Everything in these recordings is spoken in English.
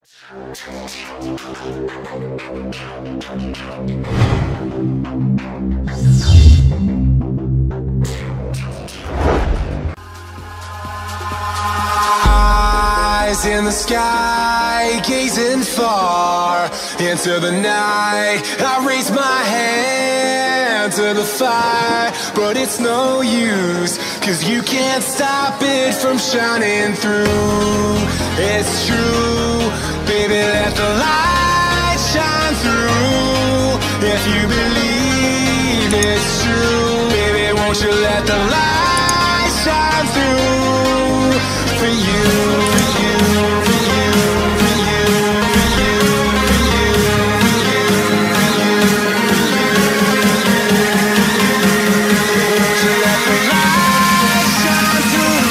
Eyes in the sky, gazing far into the night. I raise my hand to the fire, but it's no use, 'cause you can't stop it from shining through. It's true, baby, let the light shine through. If you believe it's true, baby, won't you let the light shine through for you, for you, for you, for you, for you, for you, for you, won't you let the light shine through?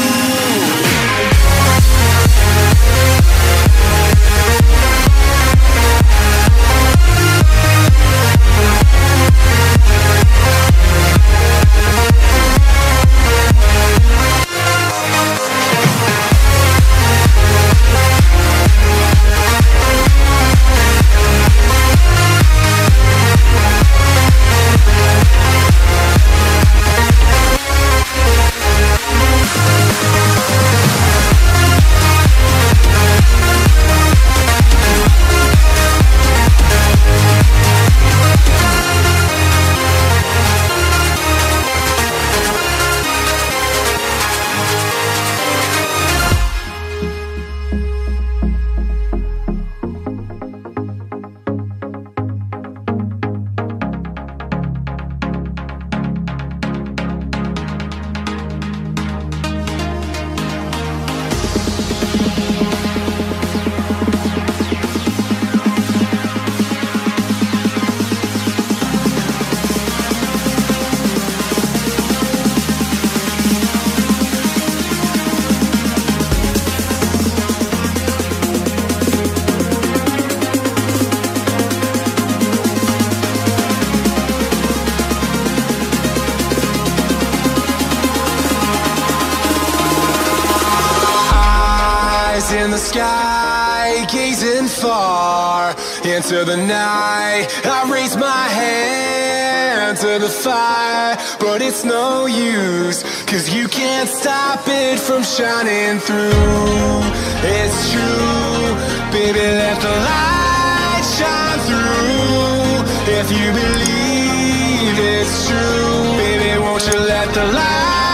In the sky, gazing far into the night. I raise my hand to the fire, but it's no use, 'cause you can't stop it from shining through. It's true, baby, let the light shine through. If you believe it's true, baby, won't you let the light